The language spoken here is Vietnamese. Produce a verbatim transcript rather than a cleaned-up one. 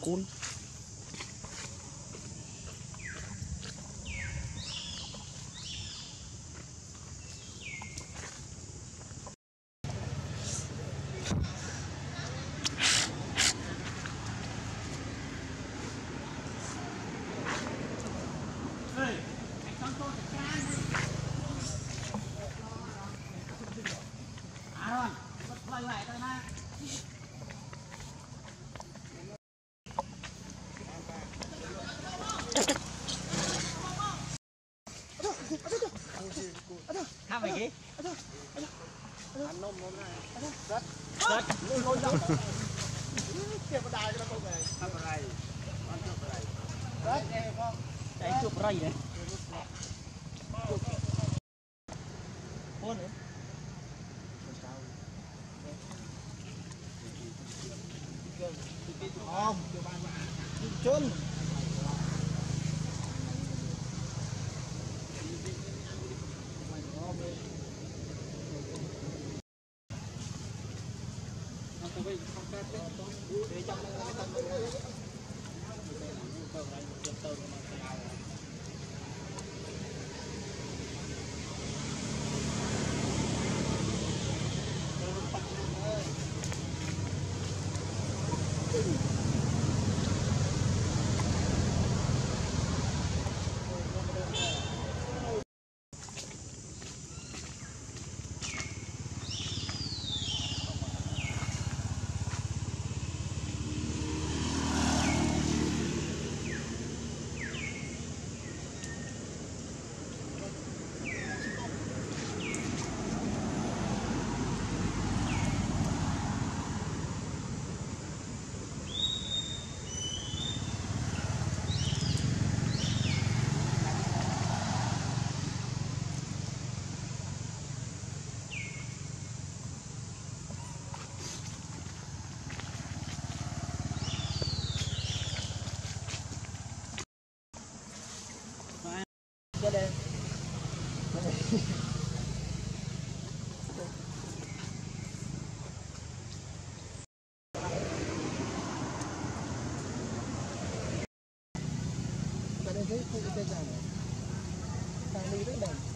cuốn Tham mày kì. ăn nôm nôm này Rất. Rất. lôi lôi dọc kia có đài cho nó không về ăn vào đây ăn chụp vào đây đấy nghe không Chạy chụp rây đấy. Hôn đấy. không chôn Cái đây. cái đây thấy cái cái này sang đi rất đẹp.